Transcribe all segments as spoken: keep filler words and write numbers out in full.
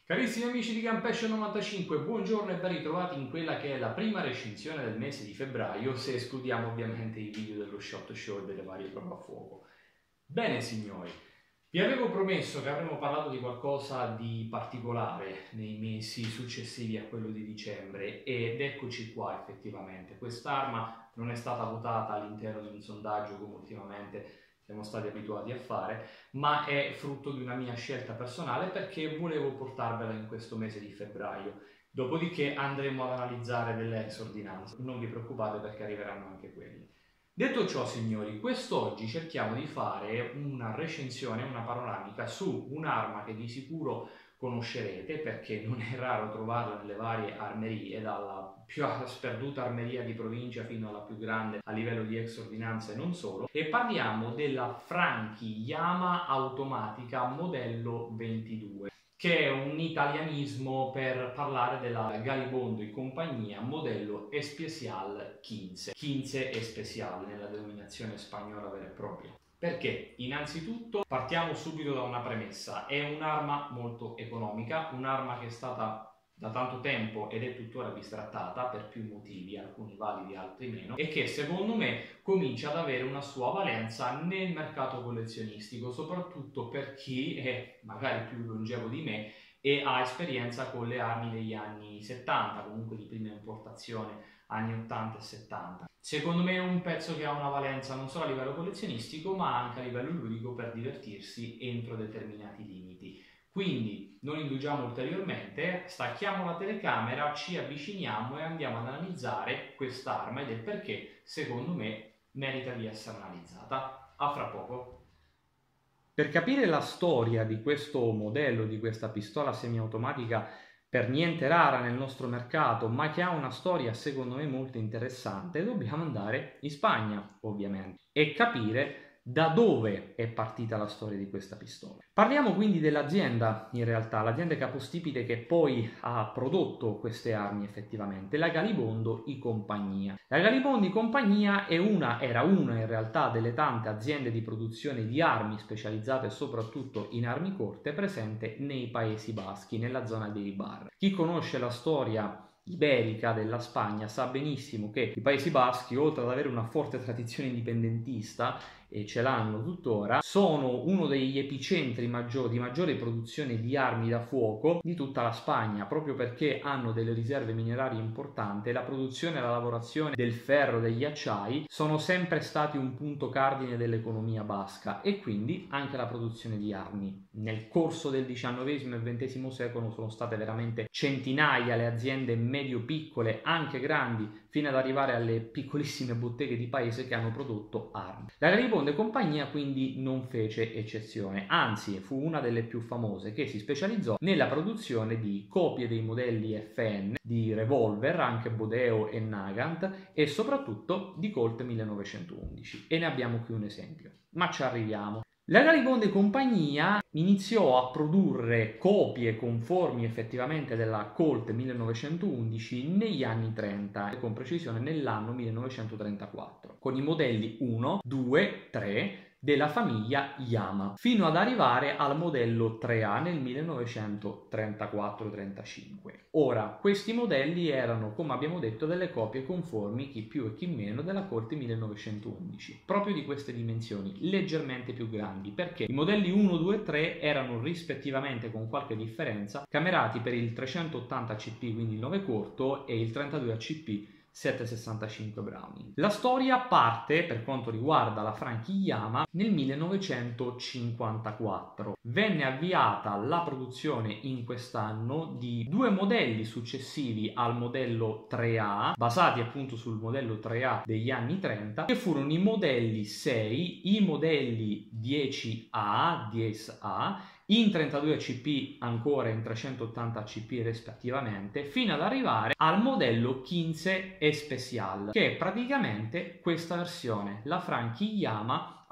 Carissimi amici di Campesce novantacinque, buongiorno e ben ritrovati in quella che è la prima recensione del mese di febbraio, se escludiamo ovviamente i video dello shot show e delle varie prove a fuoco. Bene signori, vi avevo promesso che avremmo parlato di qualcosa di particolare nei mesi successivi a quello di dicembre ed eccoci qua effettivamente. Quest'arma non è stata votata all'interno di un sondaggio come ultimamente siamo stati abituati a fare, ma è frutto di una mia scelta personale perché volevo portarvela in questo mese di febbraio. Dopodiché andremo ad analizzare delle ex ordinanze, non vi preoccupate perché arriveranno anche quelli. Detto ciò, signori, quest'oggi cerchiamo di fare una recensione, una panoramica su un'arma che di sicuro conoscerete perché non è raro trovarla nelle varie armerie, dalla più sperduta armeria di provincia fino alla più grande a livello di ex ordinanza e non solo, e parliamo della Franchi Yama automatica modello ventidue, che è un italianismo per parlare della Galibondo e compagnia modello Especial quindici, quindici Especial nella denominazione spagnola vera e propria. Perché? Innanzitutto partiamo subito da una premessa: è un'arma molto economica, un'arma che è stata da tanto tempo ed è tuttora bistrattata per più motivi, alcuni validi, altri meno, e che secondo me comincia ad avere una sua valenza nel mercato collezionistico, soprattutto per chi è magari più longevo di me e ha esperienza con le armi degli anni settanta, comunque di prima importazione, anni ottanta e settanta. Secondo me è un pezzo che ha una valenza non solo a livello collezionistico ma anche a livello ludico per divertirsi entro determinati limiti. Quindi non indugiamo ulteriormente, stacchiamo la telecamera, ci avviciniamo e andiamo ad analizzare quest'arma ed il perché secondo me merita di essere analizzata. A fra poco. Per capire la storia di questo modello, di questa pistola semiautomatica per niente rara nel nostro mercato, ma che ha una storia secondo me molto interessante, dobbiamo andare in Spagna, ovviamente, e capire da dove è partita la storia di questa pistola. Parliamo quindi dell'azienda, in realtà, l'azienda capostipite che poi ha prodotto queste armi effettivamente, la Galibondo y compagnia. La Galibondo y compagnia è una, era una in realtà delle tante aziende di produzione di armi specializzate soprattutto in armi corte presente nei Paesi Baschi, nella zona dei Bar. Chi conosce la storia iberica della Spagna sa benissimo che i Paesi Baschi, oltre ad avere una forte tradizione indipendentista, e ce l'hanno tuttora, sono uno degli epicentri maggiori, di maggiore produzione di armi da fuoco di tutta la Spagna, proprio perché hanno delle riserve minerarie importanti e la produzione e la lavorazione del ferro, degli acciai sono sempre stati un punto cardine dell'economia basca, e quindi anche la produzione di armi. Nel corso del diciannovesimo e ventesimo secolo sono state veramente centinaia le aziende medio-piccole, anche grandi, fino ad arrivare alle piccolissime botteghe di paese che hanno prodotto armi. La Galibondo e compagnia quindi non fece eccezione, anzi fu una delle più famose, che si specializzò nella produzione di copie dei modelli F N, di revolver, anche Bodeo e Nagant, e soprattutto di Colt millenovecentoundici, e ne abbiamo qui un esempio, ma ci arriviamo. La Galibondo e compagnia iniziò a produrre copie conformi effettivamente della Colt millenovecentoundici negli anni trenta, con precisione nell'anno millenovecentotrentaquattro, con i modelli uno, due, tre della famiglia Yama, fino ad arrivare al modello tre A nel millenovecentotrentaquattro trentacinque. Ora, questi modelli erano, come abbiamo detto, delle copie conformi, chi più e chi meno, della Colt millenovecentoundici, proprio di queste dimensioni, leggermente più grandi, perché i modelli uno, due e tre erano rispettivamente, con qualche differenza, camerati per il trecentottanta A C P, quindi il nove corto, e il trentadue A C P settecentosessantacinque Browning. La storia parte, per quanto riguarda la Franchi Yama, nel millenovecentocinquantaquattro. Venne avviata la produzione in quest'anno di due modelli successivi al modello tre A, basati appunto sul modello tre A degli anni trenta, che furono i modelli sei, i modelli dieci A, dieci A, in trentadue A C P ancora in trecentottanta A C P rispettivamente, fino ad arrivare al modello quindici Especial, che è praticamente questa versione, la Franchi Yama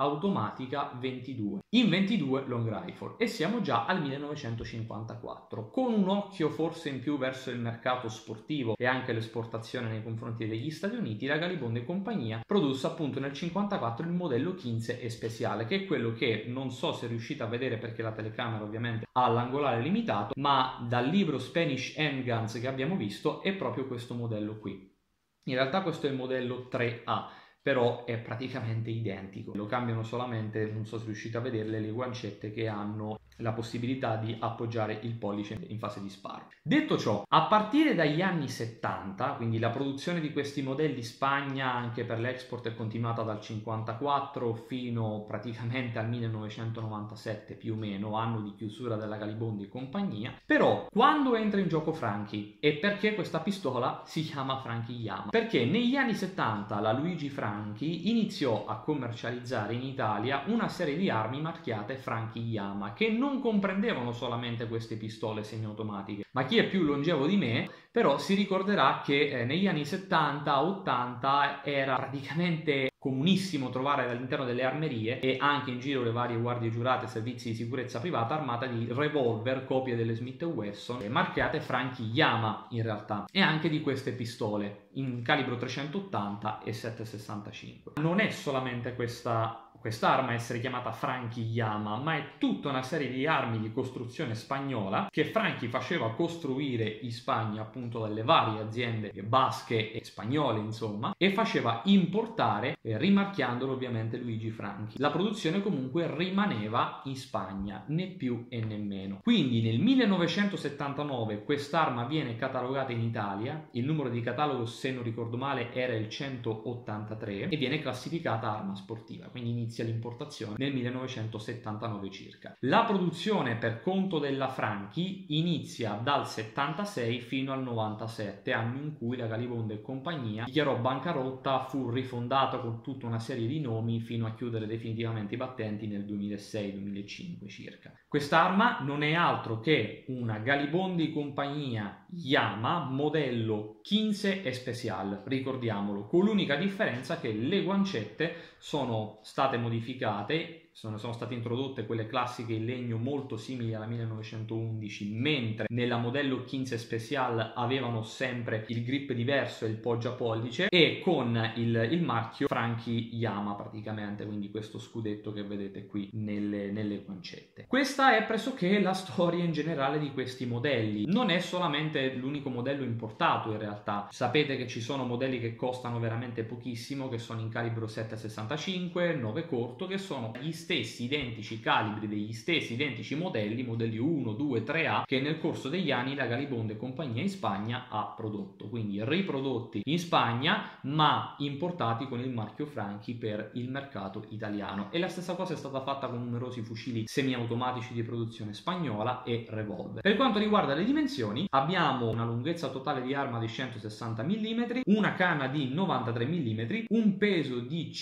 automatica ventidue, in ventidue long rifle, e siamo già al millenovecentocinquantaquattro, con un occhio forse in più verso il mercato sportivo e anche l'esportazione nei confronti degli Stati Uniti. La Galibondi e compagnia produsse appunto nel cinquantaquattro il modello quindici e speciale, che è quello che non so se riuscite a vedere perché la telecamera ovviamente ha l'angolare limitato, ma dal libro Spanish Handguns che abbiamo visto è proprio questo modello qui. In realtà questo è il modello tre A, però è praticamente identico, lo cambiano solamente, non so se riuscite a vederle, le guancette che hanno la possibilità di appoggiare il pollice in fase di sparo. Detto ciò, a partire dagli anni settanta, quindi la produzione di questi modelli in Spagna anche per l'export è continuata dal cinquantaquattro fino praticamente al millenovecentonovantasette più o meno, anno di chiusura della Galibondi e compagnia. Però quando entra in gioco Franchi, e perché questa pistola si chiama Franchi Yama? Perché negli anni settanta la Luigi Franchi iniziò a commercializzare in Italia una serie di armi marchiate Franchi Yama, che non comprendevano solamente queste pistole semiautomatiche, ma chi è più longevo di me però si ricorderà che eh, negli anni settanta ottanta era praticamente comunissimo trovare all'interno delle armerie e anche in giro le varie guardie giurate, servizi di sicurezza privata armata di revolver, copie delle Smith and Wesson marchiate Franchi Yama in realtà, e anche di queste pistole in calibro trecentottanta e sette sessantacinque. Non è solamente questa quest'arma a essere chiamata Franchi Yama, ma è tutta una serie di armi di costruzione spagnola che Franchi faceva costruire in Spagna appunto dalle varie aziende basche e spagnole insomma, e faceva importare eh, rimarchiandolo ovviamente Luigi Franchi. La produzione comunque rimaneva in Spagna, né più e né meno. Quindi nel millenovecentosettantanove quest'arma viene catalogata in Italia, il numero di catalogo se non ricordo male era il centottantatré, e viene classificata arma sportiva, quindi inizia l'importazione nel millenovecentosettantanove circa. La produzione per conto della Franchi inizia dal settantasei fino al novantasette, anno in cui la Galibondi e compagnia dichiarò bancarotta, fu rifondata con tutta una serie di nomi fino a chiudere definitivamente i battenti nel duemilasei duemilacinque circa. Quest'arma non è altro che una Galibondi compagnia Yama modello quindici e special, ricordiamolo, con l'unica differenza che le guancette sono state modificate, sono, sono state introdotte quelle classiche in legno molto simili alla millenovecentoundici, mentre nella modello quindici special avevano sempre il grip diverso e il poggiapollice, e con il, il marchio Franchi Yama praticamente, quindi questo scudetto che vedete qui nelle, nelle guancette. Questa è pressoché la storia in generale di questi modelli. Non è solamente l'unico modello importato in realtà, sapete che ci sono modelli che costano veramente pochissimo, che sono in calibro sette sessantacinque, nove corto, che sono gli stessi identici calibri degli stessi identici modelli, modelli uno, due, tre A, che nel corso degli anni la Galibondi e compagnia in Spagna ha prodotto, quindi riprodotti in Spagna ma importati con il marchio Franchi per il mercato italiano. E la stessa cosa è stata fatta con numerosi fucili semiautomatici di produzione spagnola e revolver. Per quanto riguarda le dimensioni, abbiamo una lunghezza totale di arma di centosessanta millimetri, una canna di novantatré millimetri, un peso di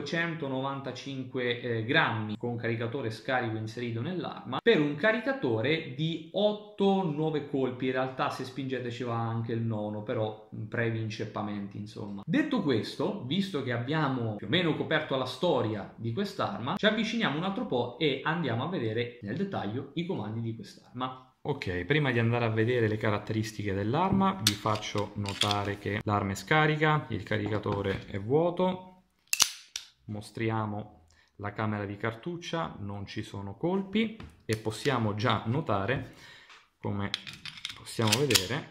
cinquecentonovantacinque eh, grammi con caricatore scarico inserito nell'arma, per un caricatore di otto nove colpi. In realtà se spingete ci va anche il nono, però brevi inceppamenti insomma. Detto questo, visto che abbiamo più o meno coperto la storia di quest'arma, ci avviciniamo un altro po' e andiamo a vedere nel dettaglio i comandi di quest'arma. Ok, prima di andare a vedere le caratteristiche dell'arma vi faccio notare che l'arma è scarica, il caricatore è vuoto, mostriamo la camera di cartuccia, non ci sono colpi e possiamo già notare, come possiamo vedere,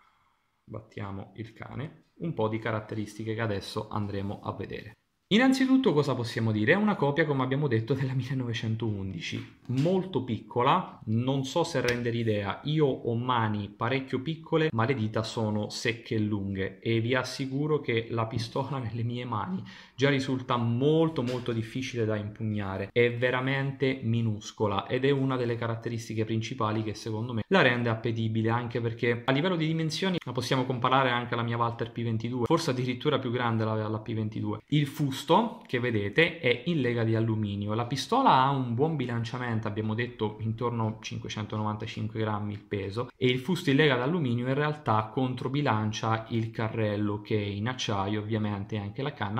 battiamo il cane, un po' di caratteristiche che adesso andremo a vedere. Innanzitutto cosa possiamo dire? È una copia, come abbiamo detto, della millenovecentoundici, molto piccola, non so se rendere idea, io ho mani parecchio piccole ma le dita sono secche e lunghe e vi assicuro che la pistola nelle mie mani già risulta molto molto difficile da impugnare, è veramente minuscola ed è una delle caratteristiche principali che secondo me la rende appetibile, anche perché a livello di dimensioni la possiamo comparare anche alla mia Walther P ventidue, forse addirittura più grande la, la P ventidue. Il fusto che vedete è in lega di alluminio, la pistola ha un buon bilanciamento, abbiamo detto intorno a cinquecentonovantacinque grammi il peso, e il fusto in lega d'alluminio in realtà controbilancia il carrello che è in acciaio ovviamente, anche la canna, ma del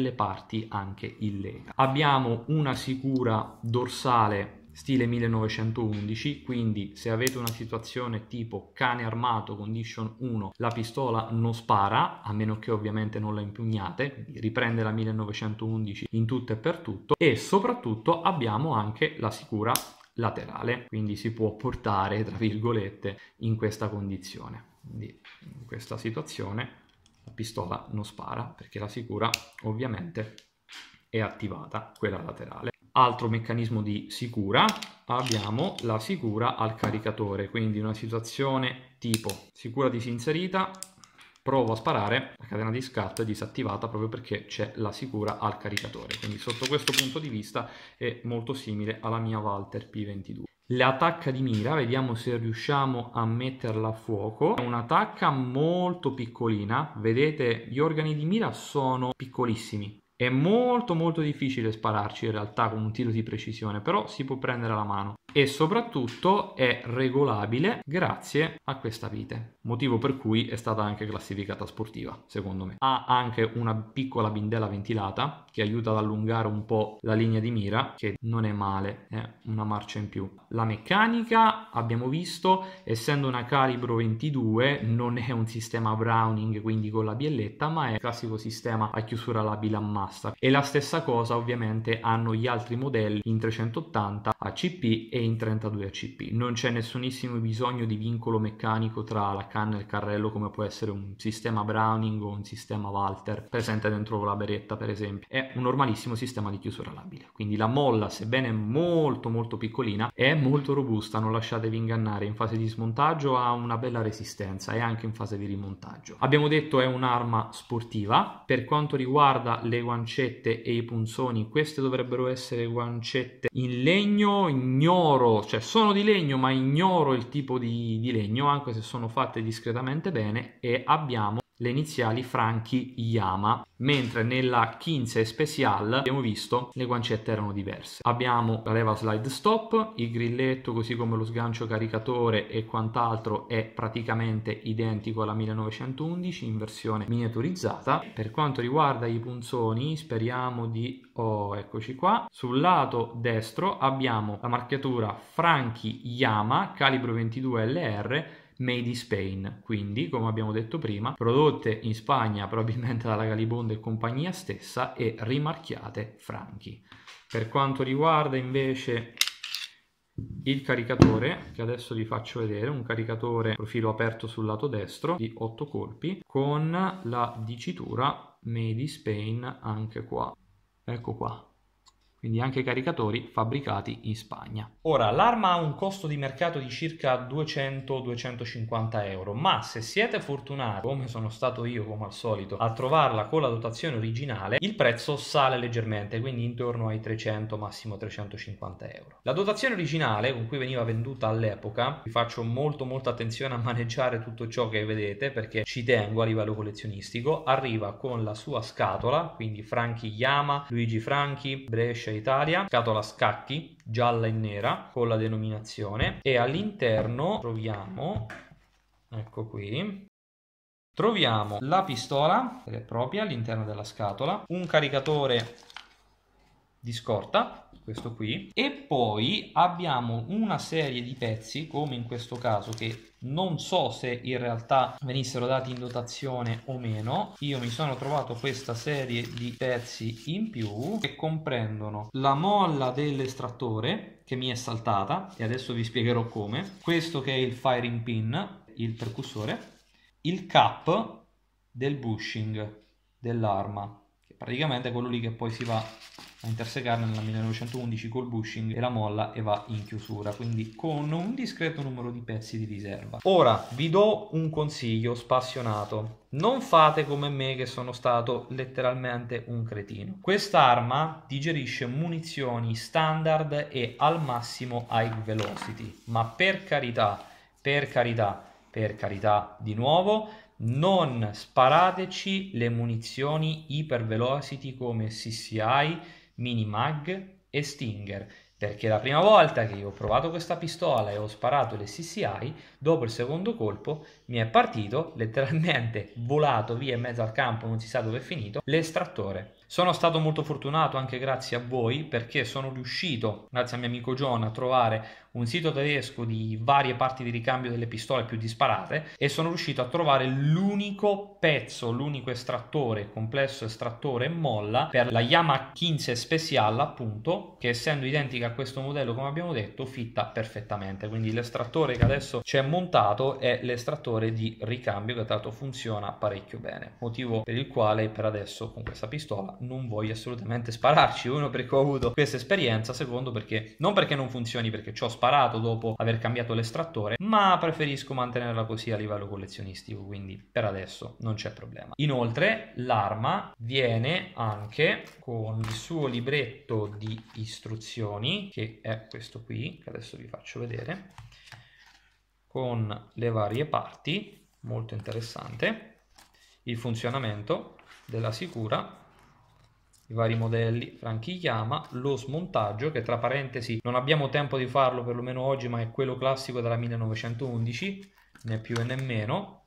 delle parti anche in lega. Abbiamo una sicura dorsale stile millenovecentoundici, quindi se avete una situazione tipo cane armato condition uno, la pistola non spara, a meno che ovviamente non la impugnate, quindi riprende la millenovecentoundici in tutto e per tutto. E soprattutto abbiamo anche la sicura laterale, quindi si può portare tra virgolette in questa condizione. Quindi in questa situazione la pistola non spara perché la sicura ovviamente è attivata, quella laterale. Altro meccanismo di sicura, abbiamo la sicura al caricatore, quindi una situazione tipo sicura disinserita, provo a sparare, la catena di scatto è disattivata proprio perché c'è la sicura al caricatore, quindi sotto questo punto di vista è molto simile alla mia Walther P ventidue. La tacca di mira, vediamo se riusciamo a metterla a fuoco. È una tacca molto piccolina, vedete gli organi di mira sono piccolissimi. È molto molto difficile spararci in realtà con un tiro di precisione, però si può prendere la mano. E soprattutto è regolabile grazie a questa vite, motivo per cui è stata anche classificata sportiva, secondo me. Ha anche una piccola bindella ventilata che aiuta ad allungare un po' la linea di mira, che non è male, è una marcia in più. La meccanica, abbiamo visto, essendo una calibro ventidue, non è un sistema Browning, quindi con la bielletta, ma è il classico sistema a chiusura labile ammassa. E la stessa cosa ovviamente hanno gli altri modelli in trecentottanta A C P e in trentadue A C P. Non c'è nessunissimo bisogno di vincolo meccanico tra la canna e il carrello come può essere un sistema Browning o un sistema Walther presente dentro la beretta, per esempio. È un normalissimo sistema di chiusura labile, quindi la molla, sebbene molto molto piccolina, è molto robusta, non lasciatevi ingannare. In fase di smontaggio ha una bella resistenza e anche in fase di rimontaggio. Abbiamo detto è un'arma sportiva. Per quanto riguarda le guancette e i punzoni, queste dovrebbero essere guancette in legno, ignoro, cioè sono di legno ma ignoro il tipo di, di legno, anche se sono fatte discretamente bene, e abbiamo le iniziali Franchi Yama, mentre nella quindici Special abbiamo visto le guancette erano diverse. Abbiamo la leva slide stop, il grilletto così come lo sgancio caricatore e quant'altro è praticamente identico alla millenovecentoundici in versione miniaturizzata. Per quanto riguarda i punzoni, speriamo di... oh, eccoci qua. Sul lato destro abbiamo la marchiatura Franchi Yama calibro ventidue L R made in Spain, quindi come abbiamo detto prima prodotte in Spagna probabilmente dalla Galibonde e compagnia stessa e rimarchiate Franchi. Per quanto riguarda invece il caricatore, che adesso vi faccio vedere, un caricatore profilo aperto sul lato destro di otto colpi con la dicitura made in Spain anche qua, ecco qua. Quindi anche caricatori fabbricati in Spagna. Ora, l'arma ha un costo di mercato di circa duecento duecentocinquanta euro, ma se siete fortunati, come sono stato io come al solito, a trovarla con la dotazione originale, il prezzo sale leggermente, quindi intorno ai trecento, massimo trecentocinquanta euro. La dotazione originale, con cui veniva venduta all'epoca, vi faccio molto molta attenzione a maneggiare tutto ciò che vedete, perché ci tengo a livello collezionistico, arriva con la sua scatola, quindi Franchi Yama, Luigi Franchi, Brescia Italia, scatola scacchi gialla e nera con la denominazione, e all'interno troviamo, ecco qui, troviamo la pistola vera e propria all'interno della scatola, un caricatore di scorta, questo qui, e poi abbiamo una serie di pezzi, come in questo caso, che non so se in realtà venissero dati in dotazione o meno. Io mi sono trovato questa serie di pezzi in più che comprendono la molla dell'estrattore che mi è saltata e adesso vi spiegherò come, questo che è il firing pin, il percussore, il cap del bushing dell'arma, che praticamente è quello lì che poi si va a intersecare nella millenovecentoundici col bushing e la molla e va in chiusura, quindi con un discreto numero di pezzi di riserva. Ora vi do un consiglio spassionato: non fate come me che sono stato letteralmente un cretino. Quest'arma digerisce munizioni standard e al massimo high velocity, ma per carità, per carità, per carità, di nuovo, non sparateci le munizioni hyper velocity come C C I, Mini Mag e Stinger, perché la prima volta che io ho provato questa pistola e ho sparato le C C I, dopo il secondo colpo mi è partito, letteralmente volato via in mezzo al campo, non si sa dove è finito, l'estrattore. Sono stato molto fortunato anche grazie a voi, perché sono riuscito, grazie al mio amico John, a trovare un sito tedesco di varie parti di ricambio delle pistole più disparate e sono riuscito a trovare l'unico pezzo, l'unico estrattore, complesso estrattore e molla per la Yamaha quindici Special, appunto, che essendo identica a questo modello, come abbiamo detto, fitta perfettamente. Quindi l'estrattore che adesso c'è montato è l'estrattore di ricambio, che tra l'altro funziona parecchio bene, motivo per il quale per adesso con questa pistola non voglio assolutamente spararci. Uno, perché ho avuto questa esperienza; secondo, perché non perché non funzioni, perché ci ho sparato dopo aver cambiato l'estrattore, ma preferisco mantenerla così a livello collezionistico, quindi per adesso non c'è problema. Inoltre l'arma viene anche con il suo libretto di istruzioni, che è questo qui, che adesso vi faccio vedere, con le varie parti, molto interessante, il funzionamento della sicura, i vari modelli Franchi Yamaha, lo smontaggio, che tra parentesi non abbiamo tempo di farlo perlomeno oggi, ma è quello classico della millenovecentoundici, né più e né meno,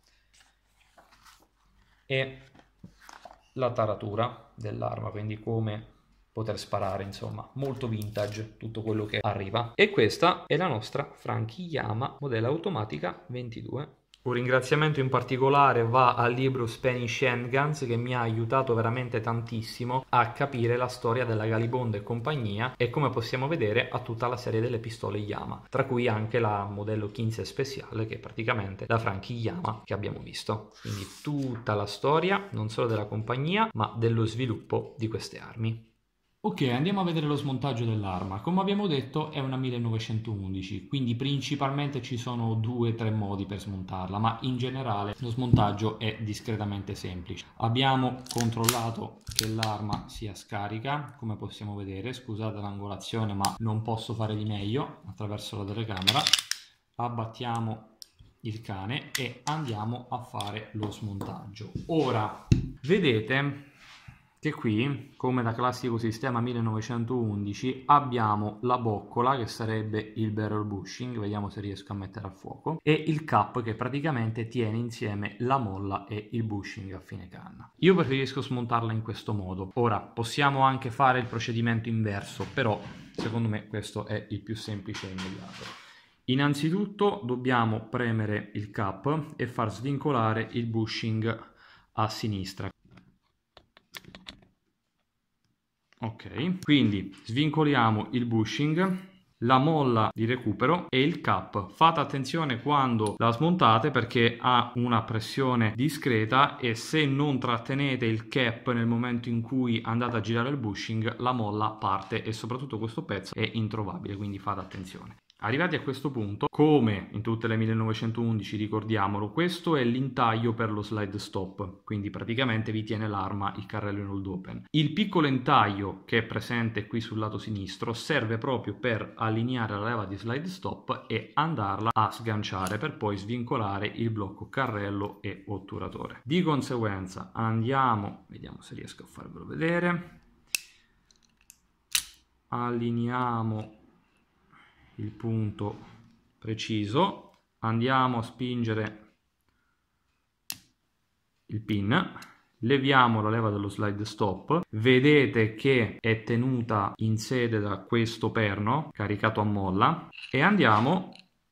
e la taratura dell'arma, quindi come poter sparare, insomma molto vintage tutto quello che arriva. E questa è la nostra Franchi Yamaha modella automatica ventidue. Un ringraziamento in particolare va al libro Spanish Handguns, che mi ha aiutato veramente tantissimo a capire la storia della Galibond e compagnia, e come possiamo vedere a tutta la serie delle pistole Yamaha, tra cui anche la modello quindici Special, che è praticamente la Franchi Yamaha che abbiamo visto. Quindi tutta la storia non solo della compagnia ma dello sviluppo di queste armi. Ok, andiamo a vedere lo smontaggio dell'arma. Come abbiamo detto è una millenovecentoundici, quindi principalmente ci sono due o tre modi per smontarla, ma in generale lo smontaggio è discretamente semplice. Abbiamo controllato che l'arma sia scarica, come possiamo vedere, scusate l'angolazione ma non posso fare di meglio attraverso la telecamera. Abbattiamo il cane e andiamo a fare lo smontaggio. Ora, vedete che qui, come da classico sistema millenovecentoundici, abbiamo la boccola, che sarebbe il barrel bushing, vediamo se riesco a mettere a fuoco, e il cap, che praticamente tiene insieme la molla e il bushing a fine canna. Io preferisco smontarla in questo modo. Ora, possiamo anche fare il procedimento inverso, però secondo me questo è il più semplice e immediato. Innanzitutto dobbiamo premere il cap e far svincolare il bushing a sinistra. Ok, quindi svincoliamo il bushing, la molla di recupero e il cap. Fate attenzione quando la smontate, perché ha una pressione discreta e se non trattenete il cap nel momento in cui andate a girare il bushing, la molla parte e soprattutto questo pezzo è introvabile, quindi fate attenzione. Arrivati a questo punto, come in tutte le millenovecentoundici, ricordiamolo, questo è l'intaglio per lo slide stop, quindi praticamente vi tiene l'arma, il carrello in hold open. Il piccolo intaglio che è presente qui sul lato sinistro serve proprio per allineare la leva di slide stop e andarla a sganciare per poi svincolare il blocco carrello e otturatore. Di conseguenza andiamo, vediamo se riesco a farvelo vedere, allineiamo il punto preciso, andiamo a spingere il pin, leviamo la leva dello slide stop, vedete che è tenuta in sede da questo perno caricato a molla, e andiamo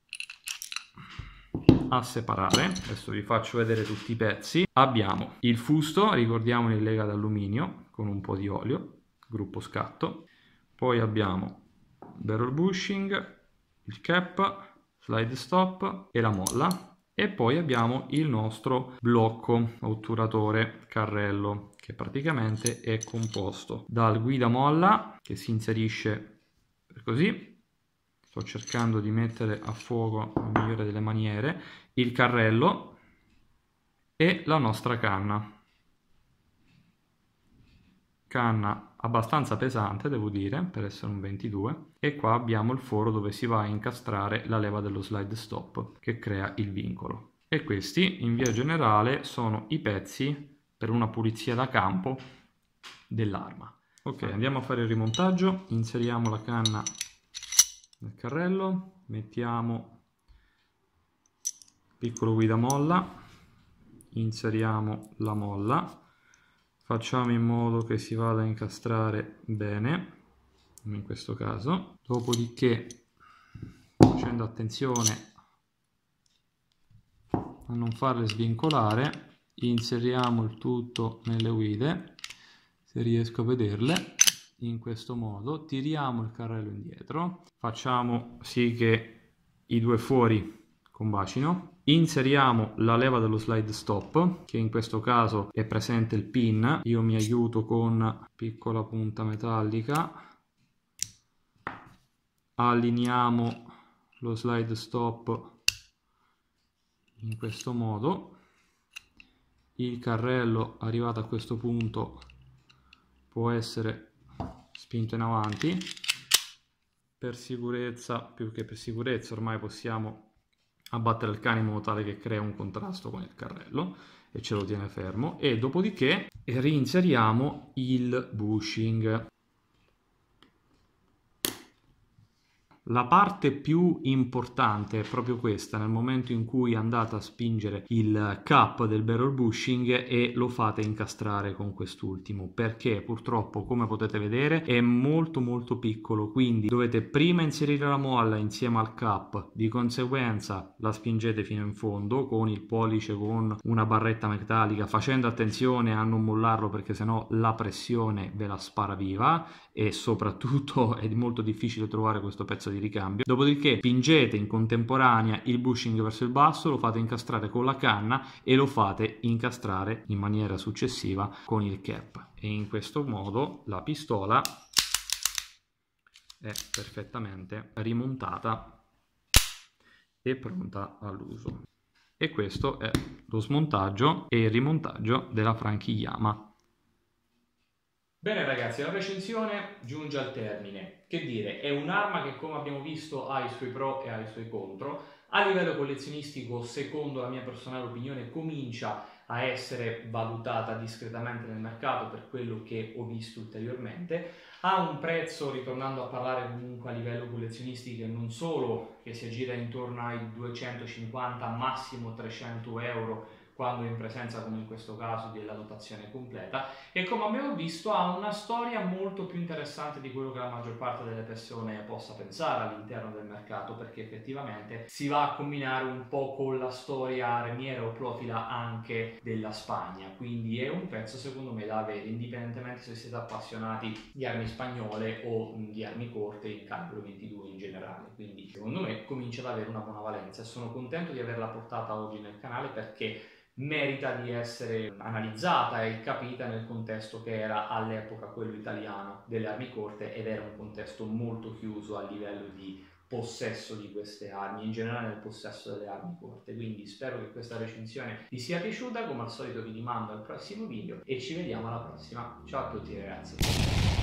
a separare. Adesso vi faccio vedere tutti i pezzi. Abbiamo il fusto, ricordiamo in lega d'alluminio con un po' di olio, gruppo scatto, poi abbiamo barrel bushing, il cap, slide stop e la molla, e poi abbiamo il nostro blocco otturatore carrello, che praticamente è composto dal guida molla che si inserisce per così, sto cercando di mettere a fuoco la migliore delle maniere, il carrello e la nostra canna. Canna abbastanza pesante, devo dire, per essere un ventidue, e qua abbiamo il foro dove si va a incastrare la leva dello slide stop che crea il vincolo. E questi in via generale sono i pezzi per una pulizia da campo dell'arma. Ok, andiamo a fare il rimontaggio. Inseriamo la canna nel carrello, mettiamo il piccolo guida molla, inseriamo la molla, facciamo in modo che si vada a incastrare bene, come in questo caso. Dopodiché, facendo attenzione a non farle svincolare, inseriamo il tutto nelle guide, se riesco a vederle, in questo modo. Tiriamo il carrello indietro, facciamo sì che i due fuori combacino, inseriamo la leva dello slide stop, che in questo caso è presente il pin. Io mi aiuto con piccola punta metallica, allineiamo lo slide stop in questo modo. Il carrello arrivato a questo punto può essere spinto in avanti. Per sicurezza, più che per sicurezza, ormai possiamo abbattere il cane in modo tale che crea un contrasto con il carrello e ce lo tiene fermo, e dopodiché reinseriamo il bushing. La parte più importante è proprio questa, nel momento in cui andate a spingere il cap del barrel bushing e lo fate incastrare con quest'ultimo, perché purtroppo, come potete vedere, è molto molto piccolo, quindi dovete prima inserire la molla insieme al cap, di conseguenza la spingete fino in fondo con il pollice, con una barretta metallica, facendo attenzione a non mollarlo perché sennò la pressione ve la spara viva, e soprattutto è molto difficile trovare questo pezzo di ricambio. Dopodiché spingete in contemporanea il bushing verso il basso, lo fate incastrare con la canna e lo fate incastrare in maniera successiva con il cap, e in questo modo la pistola è perfettamente rimontata e pronta all'uso. E questo è lo smontaggio e il rimontaggio della Franchi Yama. Bene ragazzi, la recensione giunge al termine. Che dire, è un'arma che, come abbiamo visto, ha i suoi pro e ha i suoi contro. A livello collezionistico, secondo la mia personale opinione, comincia a essere valutata discretamente nel mercato per quello che ho visto ulteriormente. Ha un prezzo, ritornando a parlare comunque a livello collezionistico, non solo che si aggira intorno ai duecentocinquanta, massimo trecento euro, quando in presenza, come in questo caso, della dotazione completa, e come abbiamo visto ha una storia molto più interessante di quello che la maggior parte delle persone possa pensare all'interno del mercato, perché effettivamente si va a combinare un po' con la storia armiera o profila anche della Spagna, quindi è un pezzo secondo me da avere, indipendentemente se siete appassionati di armi spagnole o di armi corte in calibro ventidue in generale. Quindi secondo me comincia ad avere una buona valenza e sono contento di averla portata oggi nel canale, perché merita di essere analizzata e capita nel contesto che era all'epoca quello italiano delle armi corte, ed era un contesto molto chiuso a livello di possesso di queste armi, in generale nel possesso delle armi corte. Quindi spero che questa recensione vi sia piaciuta. Come al solito vi rimando al prossimo video e ci vediamo alla prossima. Ciao a tutti ragazzi.